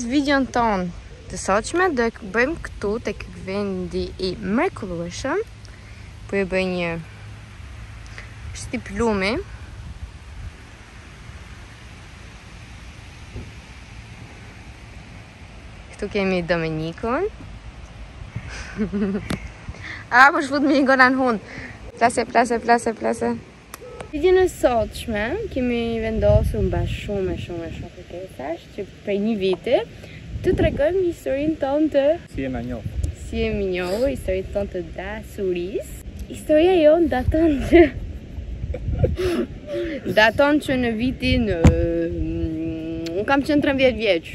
videon ton të sotshme do e bëjmë këtu tek vendi I mrekullueshëm. Po e bëj një shtip lumi. Këtu kemi Domenikun. Po shfut me një golan hund. Plase. Videon e sotshme kemi vendosur mba shumë kërkesash që prej një viti të tregojmë historinë tonë të si jemi njohur, historinë tonë të dasurisë. Historia jonë daton që në vitin unë kam qenë 13 vjeç.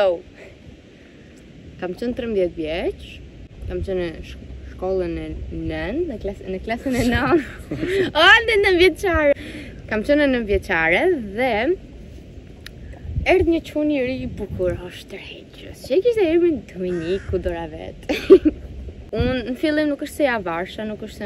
Kam qenë 13 vjeç, kam qenë në shkollën e 9, në klasën e 9. Në 9 vjeçare. Kam qenë në 9 vjeçare dhe erdhi një çuni I ri I bukur, shtërheqës. Që kishte emrin Domeniku Doravet. Unë në fillim nuk është se ja varsha, nuk është se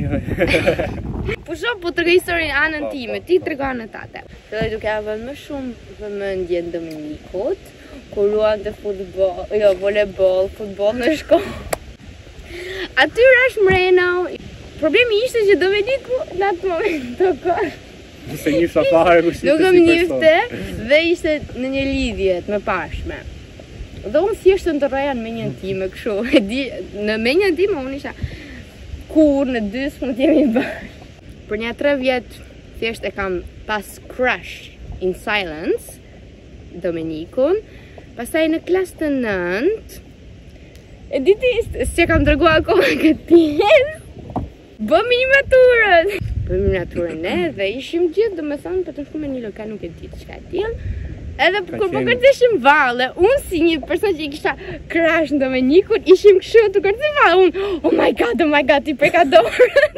po tregoj historinë anën time, ti trego anën tate. Filloj duke ja vënë më shumë vëmendje Domenikut, kur luante volebol, futboll në shkollë. Aty rash mrena. Problemi ishte që Domeniku në atë moment të kohë nuk më njifte dhe ishte në një lidhje të mëparshme. Dhe unë thjesht të ndërroja në menjën time kështu. Në menjën time unë isha kur në 2 s'mund t'jemi bashkë. Për një 3 vjet thjesht e kam pas crush in silence Domenikun. Pastaj në klasë të 9 e diti që kam treguar akoma këtë pjesë. Bëmi një maturën dhe ishim gjithë domethënë për të shkuar në një lokal nuk e di çka e tillë. Edhe kur po kërceshim valle, unë si një person që I kisha crush në Domenikun, ishim kështu të kërcej valle, unë oh my god, ti preka dorën.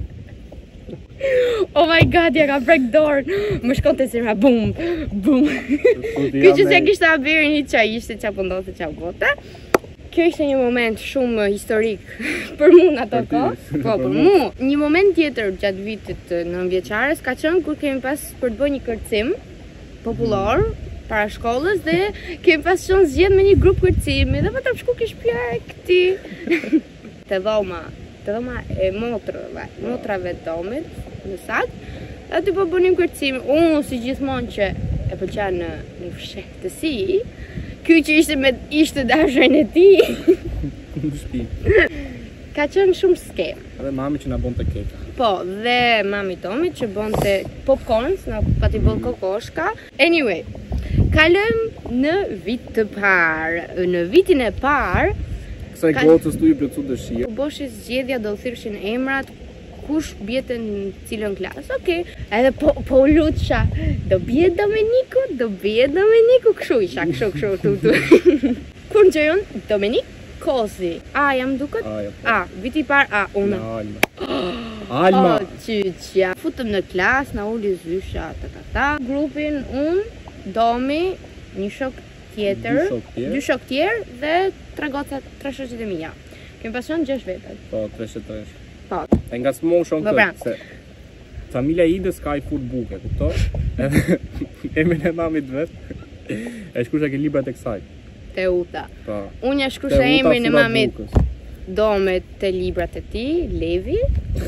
Oh my god, ja ka prek dorën. Më shkonte zemra bum. Ky që s'ja kishte haberin I çaj ishte çapo ndodhte çapo bote. Kjo ishte një moment shumë historik për mu në ato kohë. Po, për mu. Një moment tjetër gjatë vitit 9 vjeçares ka qenë kur kemi pas për të bërë një kërcim popullor para shkollës dhe kemi pas qenë zgjedh me një grup kërcimi dhe vetëm shku kish pjek këti. Te dhoma e motrave të domit, në sakt. Aty po bënim kërcim. Unë si gjithmonë që e pëlqen në fshehtësi. Ky që ishte dashurën e tij. Në shtëpi. Ka qenë shumë skem. Dhe mami që na bonte keka. Po, dhe mami Tomit që bonte popcorns, na pati boll kokoshka. Anyway, kalojm në vit të parë. Në vitin e parë kësaj gocës tu I plotsu dëshirë. U boshi zgjedhja do thirrshin emrat kush bjete në cilën klasë. Okej. Edhe po lutsha. Do bie Domeniku, kështu isha, kështu tu. Kur nxjerrën Domenik Kozi. A jam duket? A, viti I parë, unë. Alma. Qyqja. Futëm në klasë, na uli zysha, grupin, unë, Domi, një shok tjetër, 2 shok tjerë dhe 3 goca, 3 shoqet e mia. Kemi pasion 6 vete. Po, 3. Po. E nga smoshon këtë, se familja Idës ka I fut buke, kupto? Edhe emrin e mamit vet e shkrusha ke librat e kësaj. Teuta. Po. Unë ja shkrusha emrin e mamit Domet te librat e tij, Levi.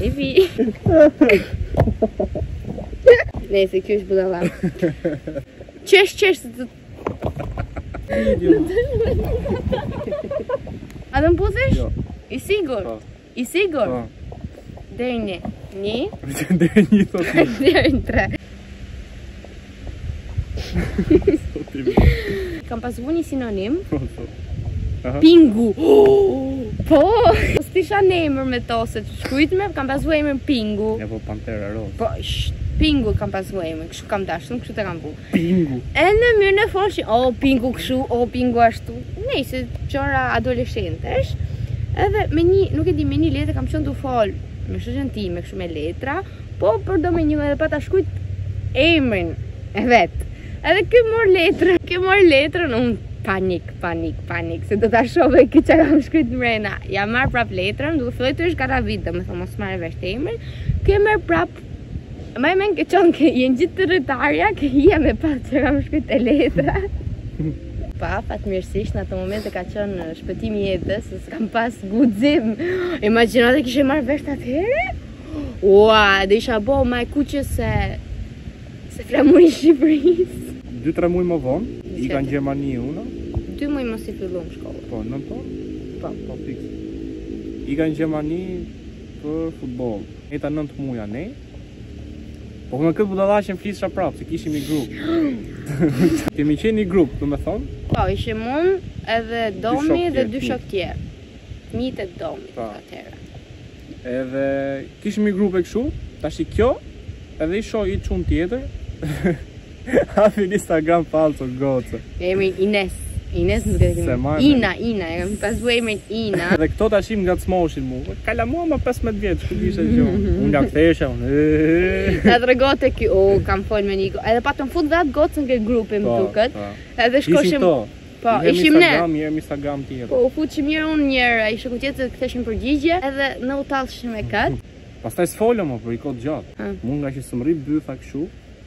Nëse kjo është budalla. Qesh të A do më puthesh? Jo. I sigur? Po. I sigur? Po. Deri një. Deri një thotë. Deri në 3. Kam pasur një sinonim. Pingu. Po. S'isha në emër me to se të shkruajtme, kam pasur emrin Pingu. Ja po Pantera Rosa. Po, Pingu kam pasur emrin, kështu kam dashur, kështu të kam bu. Pingu. E në mënyrë e folshi, Pingu kështu, Pingu ashtu. Nëse qora adoleshentesh. Edhe me një, nuk e di, me një letër kam qenë të fol me shoqen time, kështu me letra, po për Domeniku edhe pa ta shkruajt emrin e vet. Edhe ky mor letrën, unë panik, se do ta shohë këtë që kam shkruajt mrena. Ja marr prap letrën, duke filloj të ish karavit, domethënë mos marrë vesh emrin. Ky merr prap. Më men që çon që jenë gjithë të rëtarja, që hija me pas që kam shkruajt e letra. pa, fatmirësisht në ato momente ka qenë shpëtimi i jetës, se s'kam pas guxim. Imagjino të kishe marrë vesh atëherë? Ua, dhe isha bo ma e kuqe se flamuri Shqipërisë. 2-3 muaj më vonë, i kanë Gjermani unë. 2 muaj mos i fillum shkollën. Po, në po? Po, fix. I kanë Gjermani për futboll. Eta 9 muja ne. Po me këtë budallashin flisha prapë, se kishim një grup. Kemi qenë një grup, do me thonë? Po, ishim unë edhe Domi dhe 2 shok tjerë. Mitet Domi atëherë. Edhe kishim një grup e kështu, tash i kjo, edhe i shoh i çun tjetër. Hapi në Instagram falso gocë. Emri Ines nuk e kemi. Ina, e kam pas bu emrin Ina. Dhe këto tashim ngacmoshin mua. Kala mua më 15 vjeç, ku ishte gjë. Unë la kthesha unë. Ta tregote ky, kam fol me Niko. Edhe patëm fut vet gocën ke grupi më duket. Edhe shkoshim. Po, ishim ne. Instagram tjetër. Po, u fuçim mirë unë njëherë, ai shoku tjetër ktheshim përgjigje, edhe në u tallshim me kat. Pastaj s'folëm më për i kod gjatë. Mund nga që s'mri bytha kështu.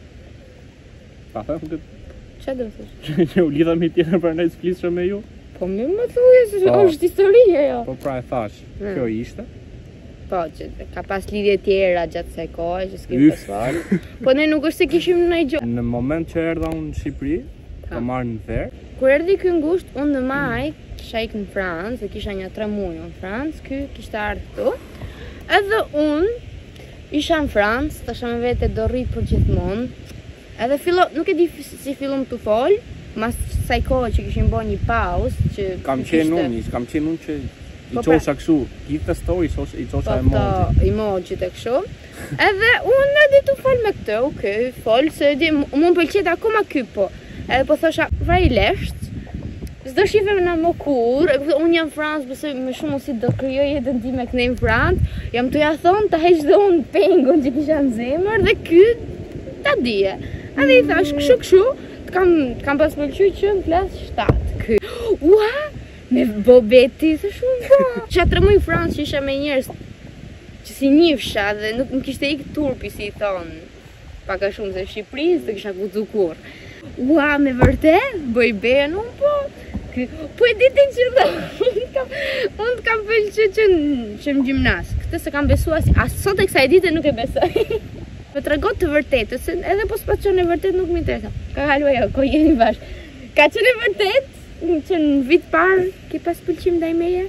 Pa thënë këtë. Çfarë do të thosh? Që u lidha me tjetër për ne s'flisëm me ju. Po më thuaj se është histori ajo. Po pra e thash, kjo ishte. Po, që ka pas lidhje tjera gjatë kësaj kohe që s'kem pasur. Po ne nuk është se kishim ndonjë gjë. Në moment që erdha unë në Shqipëri, pa marrë në verë. Kur erdhi ky ngusht, unë në maj kisha ikë në Francë, dhe kisha një 3 muaj në Francë, ky kishte ardhur këtu. Edhe unë isha në Francë, tasha me vete do rrit për gjithmonë. Edhe nuk e di si fillum të fol, mas kësaj kohe që kishim bërë një pauzë që kam qenë unë që i qosha kështu, gjithë story i qosha emoji të kështu. Edhe unë edhe të fol me këtë, okay, fol se di më pëlqet akoma ky po. Edhe po thosha vrajlesht, s'do shifem në më kur, unë jam Francë, bëse me shumë si do kryoj jetën ti me kënej në Francë, jam të ja thonë të heq dhe unë pengun që kisha në zemër, dhe ky ta dije. Edhe i thash kështu, kam pas pëlqy që në klasë 7. Ky, ua, me bobeti, se shumë bo. Qa 3 muaj në Francë që isha me njerës që si njifsha dhe nuk ishte ikë turpi, si i thonë, paka shumë se Shqipërisë dhe kisha guxu kur. Ua, me vërtet, bëj ben unë po. Po e ditin që dhe, unë t'kam pëlqy që në gjimnas. Këtë se kam besu as sot e kësaj dite nuk e besoj. Me të regot të vërtetës, edhe po s'pa qënë e vërtet nuk më interesa. Ka halu e jo, ko jeni bashkë. Ka qënë e vërtet, që në vit parë, ki pas pëlqim ndaj meje?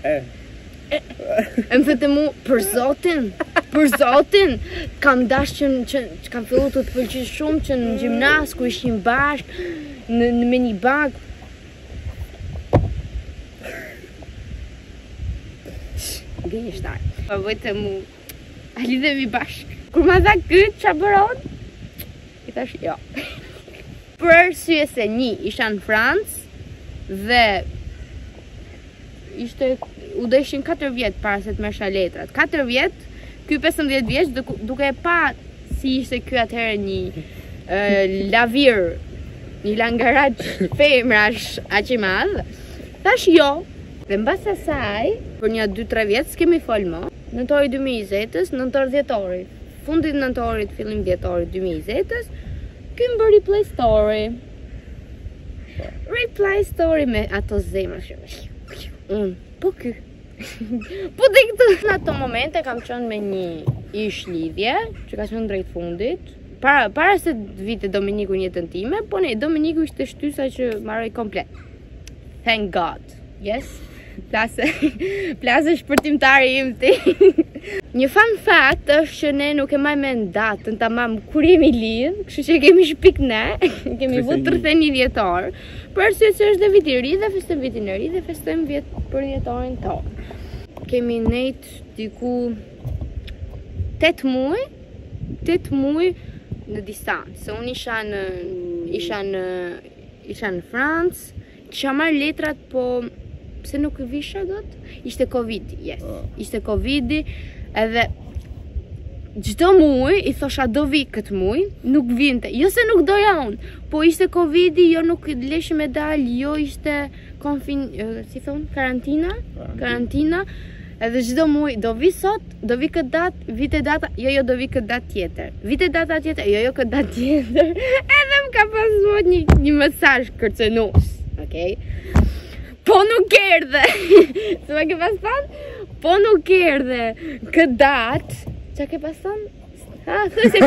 E më thëtë mu, për zotin, kam dash që kam fillu të të pëlqy shumë që në gjimnas, ku ishim bashkë, me një bag. Gënjë shtarë. Pa vëjtë mu, a lidhemi bashkë. Kur ma tha këtë, qa bëron? I thash, jo. Për arsye se isha në Francë dhe u deshin 4 vjetë para se të mërsha letrat. 4 vjetë, ky 15 vjeç, duke e pa si ishte ky atëherë një lavir, një langarat femrash aq i madh. Thash jo. Dhe mbas asaj, për një 2-3 vjetë s'kemi fol më. Nëntori 2020-s, nëntor dhjetori. Fundit nëntorit, fillim dhjetorit 2020-s, ky më bërë replay story me ato zemra shumë. Po ky. Po dhe këtë. Në ato momente kam qënë me një ish lidhje, që ka qënë drejt fundit. Para se vite Dominiku njëtën time, po ne, Dominiku ishte shtysa që marroj komplet. Thank God. Yes? Plase shpërtimtari im ti. Një fun fact është që ne nuk e majme në datën tamam kur jemi lidh, kështu që kemi shpik ne, kemi vut 31 dhjetor, për arsye se është dhe viti i ri dhe festojmë vitin e ri dhe festojmë për dhjetorin tonë. Kemi nejt diku 8 muaj në distancë, se unë isha në Francë, kisha marrë letrat po pse nuk visha dot? Ishte Covidi, yes. Ishte Covidi, edhe çdo muaj i thosha do vi këtë muaj, nuk vinte. Jo se nuk doja unë, po ishte Covidi, jo nuk leshim me dal, jo ishte si thon, karantina. Edhe çdo muaj do vi sot, do vi këtë datë, vite data, jo do vi këtë datë tjetër. Vite data tjetër, jo këtë datë tjetër. Edhe më ka pasur një mesazh kërcënues. Ok, okay? Po nuk erdhe. Sa ke pas thënë? Po nuk erdhe. Këtë datë, çka ke pas thënë? Thuaj se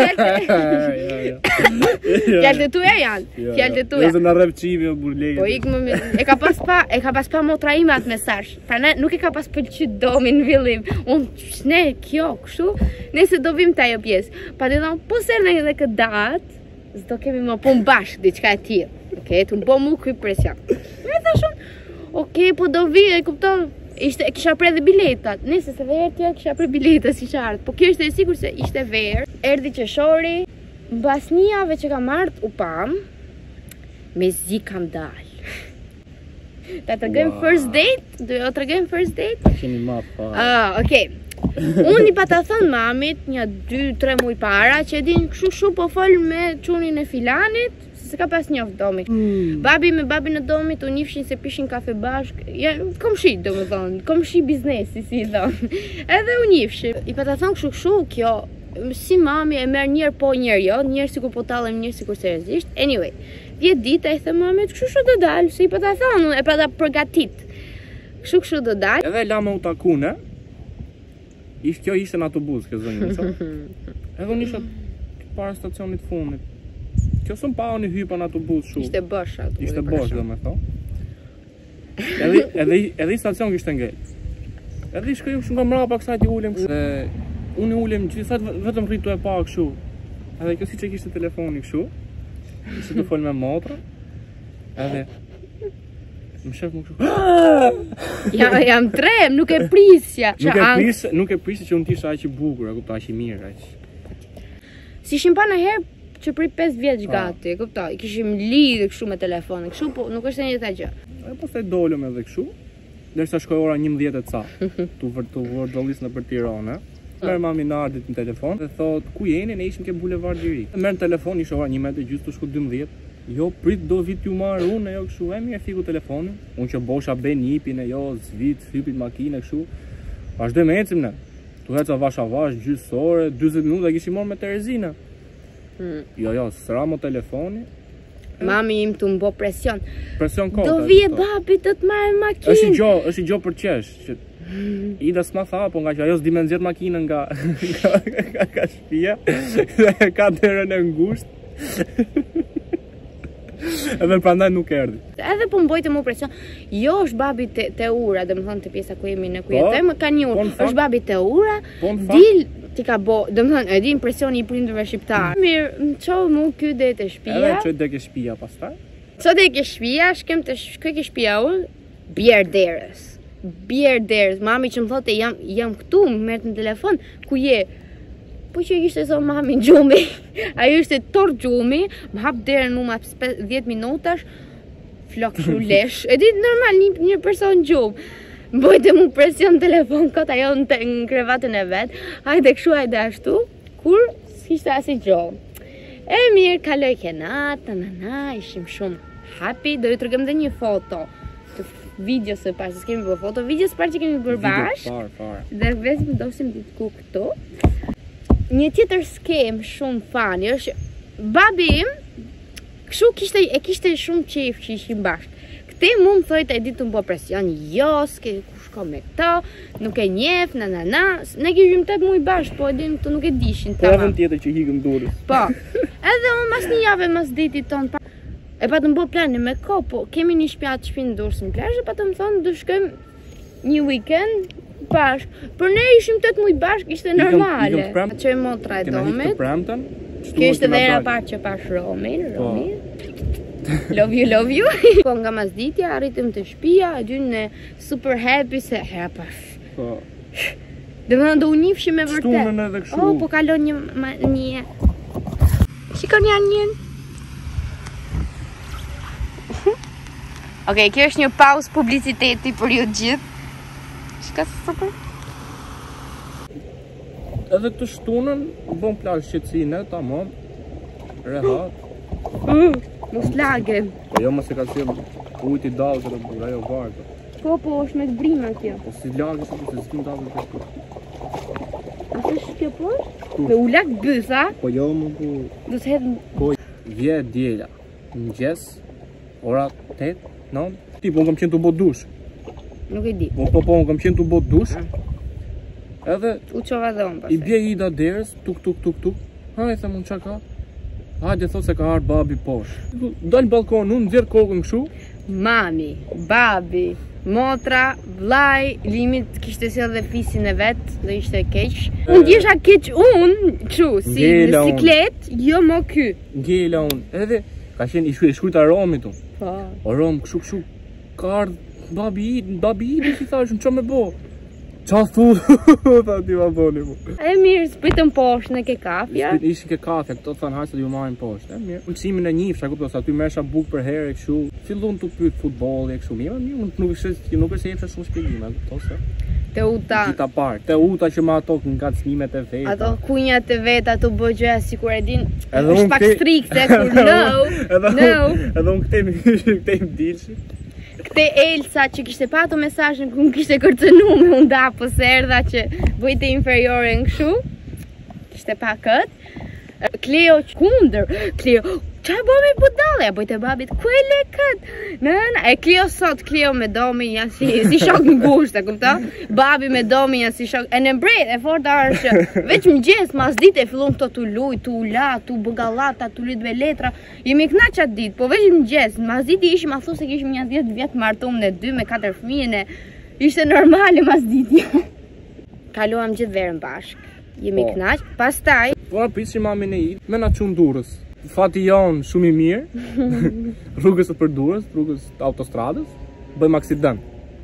fjalët e tuaja janë. Fjalët e tuaja. Nëse na rrep çivi o burlegë. Po ik më e ka pas pa motra ime atë mesazh. Prandaj nuk e ka pas pëlqyer domi në fillim. Ne kjo kështu, nëse do vim ta ajo pjesë. Pa të thënë po s'erdhe edhe këtë datë, s'do kemi më pun bashkë diçka e tillë. Okej, tu bë mu ky presion. Ne thashun, okej, po do vi, e kupton. Kisha pre dhe biletat. Nëse se verë tja kisha pre biletat si qartë. Po kjo ishte e sigur se ishte verë. Erdi qeshori. Mbas një jave që kam ardh u pam. Me zi kam dal. Ta të gëjmë first date? Do jo të regëjmë first date? Ta qeni ma pa. Okej. Unë i pa ta thënë mamit një 2-3 muj para që edhin këshu po fol me qunin e filanit. Se ka pas njoft domi. Babi me babin e domit u njifshin se pishin kafe bashk. Ja, komshi do më thonë, komshi biznesi si i thonë. Edhe u njifshin. I pa ta thonë këshu kjo, si mami e merë njërë po njërë jo, njërë sikur po talem, njërë sikur seriozisht. Anyway, 10 dita i thë mamit, këshu do dalë, se i pa ta thonë, e pa ta përgatit. Këshu do dalë. Edhe la me u takune, kjo ishte në autobus, kjo zonjë, edhe unë isha para stacionit fundit. Kjo së më pa unë i hypa në autobus shumë. Ishte bosh autobus. Ishte bosh dhe me thonë. Edhe i stacion kishte ngell. Edhe i shkojmë shumë nga mrapa kësaj i ullem kështu. Unë i ullem gjithë, vetëm rritu e pa kështu. Edhe kjo si që kishte telefoni kështu. Ishte të folë me motra. Edhe më shef më kështu. Jam trem, nuk e prisja. Nuk e prisja që unë t'isha aq i bukur, e kupta aq i mirë aq. Si ishim pa në herë që prej 5 vjeç gati, kuptoj, kishim lidhë kështu me telefonin, kështu po nuk është e njëjta gjë. E pastaj dolëm edhe kështu, derisa shkoi ora 11 e ca, tu vërdollis në për Tiranë. Merr mami në ardit në telefon dhe thot, ku jeni? Ne ishim ke bulevard i ri. Merr në telefon, ishte ora 11:30, tu shku 12. Jo, prit do vit ju marr unë, jo kështu, e mirë fiku telefonin. Unë që bosha ben nipin e jo, zvit, hypit makine kështu. Vazhdoj me ecim ne. Tu heca vash gjysë ore, 40 minuta kishim marrë me Terezina. Jo, s'ra mo telefoni. Mami im të mbo presion. Presion kota. Do vje babi të të marrë makinë. është i gjo për qesh. Ida s'ma tha, po nga që ajo s'di me nxjerr makinën nga shtëpia. Dhe ka derën e ngushtë. Edhe prandaj nuk erdhi. Edhe po mbojtë mu presion. Jo është babi te ura, dhe më thonë të pjesa ku jemi në ku jetojmë, ka një urë. Është babi te ura, dil ti ka bo, dhe më thonë, edhi impresioni i prindërve shqiptarë. Mirë, më qohë mu ky dhe të shpia. Edhe që dhe ke shpia pastaj? Co dhe ke shpia, shkem të shkoj ke shpia unë, Bjerderës. Mami që më thote, jam këtu, më mërtë në telefon, ku je? Po që ishte zonë mami në gjumi, ajo ishte torë gjumi, më hapë derën mu ma 10 minutash, flok shu lesh, e ditë normal një person gjumë. Mbojtë mu presion telefon këtë ajo në krevatën e vetë, hajde këshu, hajde ashtu, kur s'kishte asi gjumë. E mirë, kaloj kenat, ishim shumë happy, do ju të rëgëm dhe një foto, të video së parë, se s'kemi bërë foto, video së parë që kemi bërë bashkë, dhe vesim dosim të ku këtu. Një tjetër skem shumë fani është babi im kështu kishte shumë qejf që ishim bashkë. Këte mu më thojtë e ditë të më po presion, jo, s'ke ku shko me këto, nuk e njef, ne kishim 8 muj bashkë, po edhin të nuk e dishin të ma. Po edhe tjetër që hikëm durës. Po, edhe unë mas një jave mas ditit tonë, e pa të më bo plani me ko, po kemi një shpjatë shpinë durës në plashë, pa të më thonë du shkojmë një weekend bashkë, për ne ishim 8 muj bashkë, ishte normale. Që e motra e domit. Kjo ishte dhe era parë që pash Romin. Love you. Po nga masditja, arritëm të shpia, e dy në super happy se hera pash. Dhe më do unifshim me vërtet. Shtunën edhe kështu. Oh, po kalon një. Shikon njën. Okej, kjo është një pauzë publiciteti për ju gjithë. Shka se super? Edhe këtë shtunën, bon plakë shqetsine, tamam, rehat. Mos lagem. Po jo mëse ka qenë ujt i dalë të rëbura, jo vartë. Po, është me të brima kjo. Po si lagë, se s'kim dalë të shku. A të shkjo poshtë? Me u lak bësa? Po jo më ku... Do të hedhë... Po, vje djela, në gjes, ora 8, no? Tipo, unë kam qenë të bot dush. Nuk e di. Po, unë kam qenë të bot dush. Edhe U qova dhe unë i bje Ida derës, tuk. Ha, e them unë qa ka? Hajde thot se ka ardhur babi poshtë. Dal balkon, unë nxjerr kokën kështu. Mami, babi, motra, vllai, limit kishte sjell dhe fisin e vet, dhe ishte keq. Unë ndjesha keq unë, kështu, si në siklet, jo mo ky. Ngela unë, edhe ka qenë i shkujt aromit unë. Po. Arom kështu, ka ardhur babi i si thash, ç'a më bë? Qa thu, tha ti ma thoni mu. E mirë, spritëm poshtë në ke kafja. Ishin ke kafja, këto thënë hajse të ju marrin poshtë. E mirë, mësimin e njifsha, kupto, sa ty mesha buk për herë e kështu. Fillon të pyet futbolli e kështu. Mirë, nuk është se jepsha shumë shpjegime, kupto se. Te uta. Dita parë, te uta që ma ato nga cnimet e veta. Ato kunjat e veta të bëgjëja sikur e din. Është pak strikte kur Edhe unë këtej më dilshi. Këte Elsa që kishte pato mesazhin ku më kishte kërcënu me unda po se erdha që bëjte inferiore në këshu. Kishte pa këtë. Kleo kundër. Kleo, qa bëmi budale? Ja bëjte babit, ku e le këtë? E Kleo sot, Kleo me domi janë si shok në gushtë, kupta? Babi me domi janë si shok. E në mbret, e forta është veç më gjesë, mas dit e fillon këto të luj, të ula, të bëgallata, të lyt me letra. Jemi këna qatë dit, po veç më gjesë, mas dit i ishim a thu se kishim një 10 vjetë martum në 2 me 4 fëmijën e ishte normale mas dit. Kaluam gjithë verën bashkë. Jemi knaq, pastaj po na prishin mamin e Id, me na çun Durrës. Fati jon shumë i mirë. Rrugës së për Durrës, rrugës të autostradës, bëjmë aksident.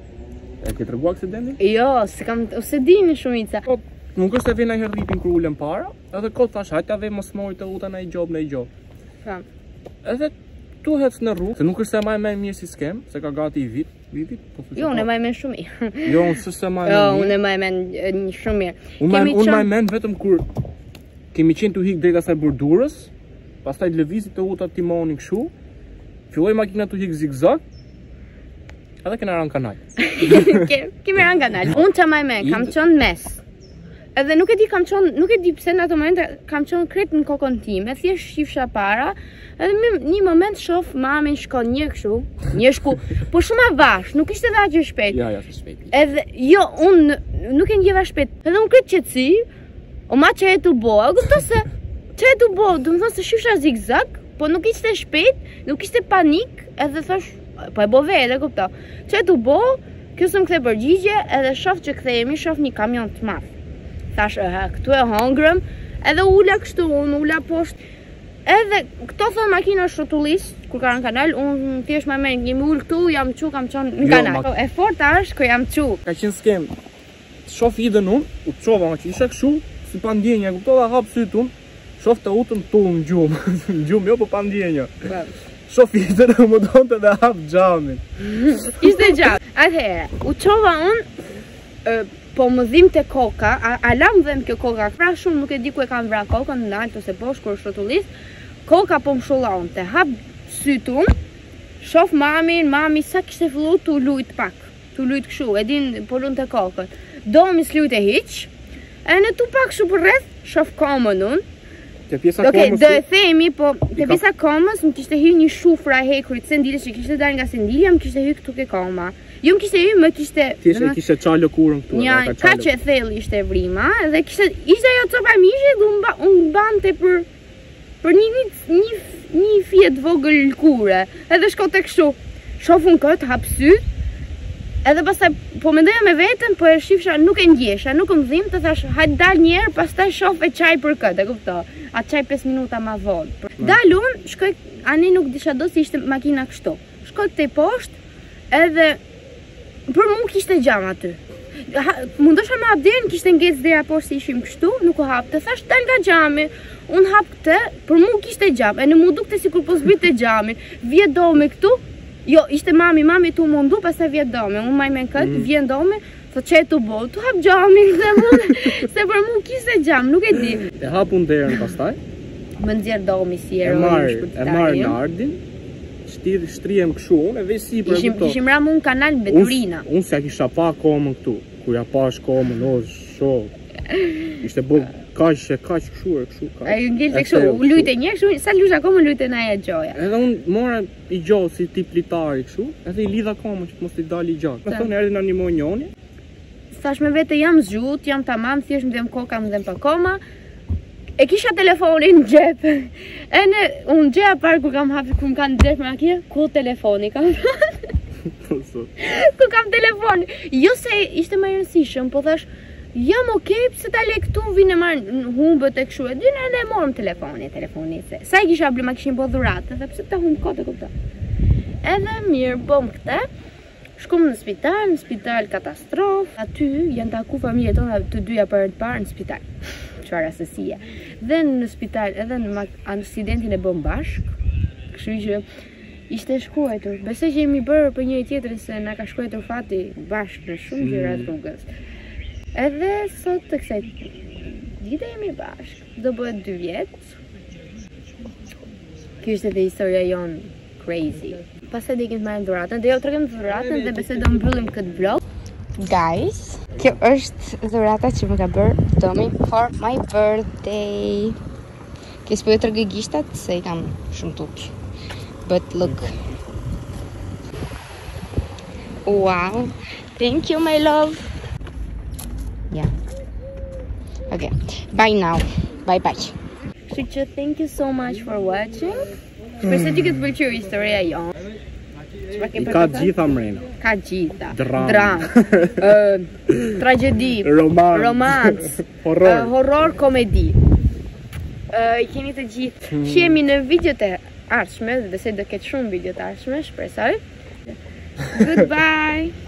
E ke tregu aksidentin? Jo, se dini shumica. Po, nuk është se vjen ai rripin kur ulem para, edhe kot thash, hajta ve mos mori të uta në gjop. Po. Edhe tu hec në rrugë, se nuk është se më mirë si skem, se ka gati i vitit. Jo, unë e maj men shumë mirë. Jo, unë s'e maj men. Jo, unë e maj men shumë mirë. Unë maj men vetëm kur kemi qenë të hik drejt asaj bordurës, pastaj lëvizit të uta timonin kështu, filloi makina të hik zigzag, edhe kena ran kanal. Kemi ran kanal. Unë që maj men, kam qënë mes. Edhe nuk e di pse në ato momente kam qënë kretë në kokon time, thjesht shifsha para, edhe një moment shof mamin shkon një shku, po shumë avash, nuk ishte dhe aqë shpejt. Ja, se shpejt. Edhe, jo, unë nuk e njeva shpejt, edhe unë kretë qëtësi, o ma që e të bo, a gëto se, që e të bo, du më thonë se shifsha zigzag, po nuk ishte shpejt, nuk ishte panik, edhe thash, po e bo vete, kupto, që e të bo, kjo së më kthe përgjigje, edhe shof që kthehemi, shof një kamion të madh. Thash, këtu e hëngrëm, edhe ula kështu, unë ula poshtë. Edhe këto thonë makina shotullis, kur ka në kanal, unë thjesht më mend, jemi ul këtu, jam qu, kam qenë në kanal. E forta është kër jam qu. Ka qenë skem, shof Idën unë, u të qova që isha kështu, si pandjenja, kuptova hap syt unë, shof të utën tu në gjumë, në gjumë, jo po pandjenja. Shof Idën më donte dhe hap xhamin. Ishte gjam. Atëherë, u qova unë, po më dhim të koka, a lam dhem kjo koka, fra shumë nuk e di ku e kam vra kokën, në altë ose bosh, kur shotullis, koka po më shullon, të hap sytun, shof mami sa kishte fillu të lujt pak, të lujt këshu, e din po lun të kokën, do mi s'lujt e hiq, e në tu pak shu për rreth, shof komën unë, dhe themi, po, të pjesa komës, më kishte hy një shufra e hekurit, sendile që kishte dalë nga sendilja, më kishte hy këtu ke koma. Jo më kishte hy, më kishte... Kishte qalë kurën këtu. Një, ka që thellë ishte vrima, dhe ishte ajo copa mishe, dhe unë bante për një fjet vogël kure, edhe shko të kështu. Shofun këtë, hapsyt, edhe pastaj, po mendoja me vetën, po e shifsha, nuk e ndjesha, nuk më dhim, të thash, hajtë dal njerë, pastaj shof e qaj për këtë, e kupto, atë qaj 5 minuta ma vonë. Dal unë, shkoj, ani nuk disha do si ishte makina kështu. Shkoj të poshtë, edhe për mu kishte gjam aty. Mundosha me hapderin, kishte ngec dera poshtë si ishim kështu, nuk o hap, të thash dal nga gjami, unë hap këtë, për mu kishte gjam, e në mu dukte si kur po zbite gjami, vjet dome këtu, jo, ishte mami tu mundu, pastaj vjet dome, unë maj me këtë, vjen dome, thë që e të bo, tu hap gjami, se për mu kishte gjam, nuk e di. E hapun derën pastaj, më nxjerr domi si erojnë e marr nardin, shtrihem kështu, unë e vej si për këto. Ishim ramu në kanal Beturina. Unë se kisha pa komën këtu, kur ja pash komën, o, shok, ishte buk Kaq kështu. Ai ngelte kështu, u lujte një kështu, sa lush akoma lujten aja gjoja. Edhe unë mora i gjohë si tip litari kështu, edhe i lidha akoma që mos i dali gjatë. Me thonë erdhi na nimoj njoni. Thash me vete jam zgjut, jam tamam, thjesht më dhem koka, më dhem pa koma. E kisha telefonin në xhep. Unë gjeja parë kur kam hapur kur më kanë nxjerr me makinë, ku telefoni kam. Ku kam telefon. Jo se ishte më e rëndësishëm, po thash jam okay, pse ta le këtu vinë marr humbët e kështu. E dinë edhe morëm telefonin se. Sa i kisha bler, ma kishin bë dhuratë, edhe pse ta humb kot e kupton. Edhe mirë bëm këtë. Shkom në spital katastrofë. Aty janë taku familjet tona të dyja për të parë në spital. Çfarë rastësie. Dhe në spital edhe në aksidentin e bëm bashk. Kështu që ishte shkruar. Besoj që jemi bërë për njëri tjetrin se na ka shkruar fati bashkë në shumë gjëra të rrugës. Edhe sot të kësaj dite jemi bashkë. Do bëhet 2 vjet. Kjo është edhe historia jonë crazy. Pastaj do ikim të marrim dhuratën. Do ju tregojmë dhuratën dhe besoj do mbyllim këtë vlog. Guys, kjo është dhurata që më ka bërë Tomi for my birthday. Kjo s'po ju tregoj gishtat se i kam shumë tuq. But look. Wow. Thank you, my love. Yeah. Okay. Bye now. Bye. Kështu që thank you so much for watching. Shpresoj që këtë pëlqeu historia jonë. I ka gjitha mrena. Ka gjitha. Dram. Tragedi. Romans. Horror, komedi. I keni të gjithë. Shihemi në videot e ardhshme, besoj do ketë shumë video të ardhshme, shpresoj. Goodbye.